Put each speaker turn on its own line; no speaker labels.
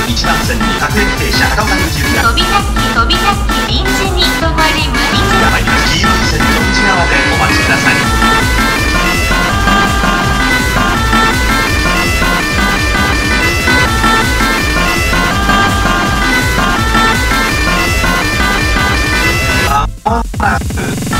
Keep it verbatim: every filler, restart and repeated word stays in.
いちばん線に各駅停車高岡口行きが
飛び立ち飛び立ち臨時に止まります。
が参ります。黄色い線の内側でお待ちください。まもなく